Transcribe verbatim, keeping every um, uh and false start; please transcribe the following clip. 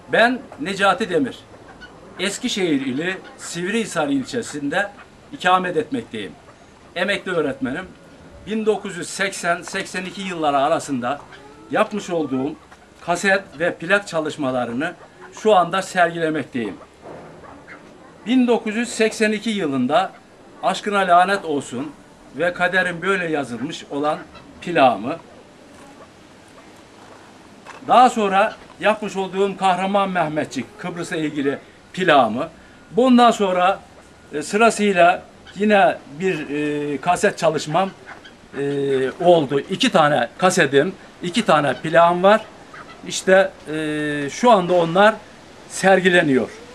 Ben Necati Demir. Eskişehir ili Sivrihisar ilçesinde ikamet etmekteyim. Emekli öğretmenim. bin dokuz yüz seksen seksen iki yılları arasında yapmış olduğum kaset ve plak çalışmalarını şu anda sergilemekteyim. bin dokuz yüz seksen iki yılında Aşkına Lanet Olsun ve Kaderim Böyle Yazılmış olan plağımı, daha sonra yapmış olduğum Kahraman Mehmetçik Kıbrıs'a ilgili plağımı, bundan sonra e, sırasıyla yine bir e, kaset çalışmam e, oldu. İki tane kasetim, iki tane plağım var. İşte e, şu anda onlar sergileniyor.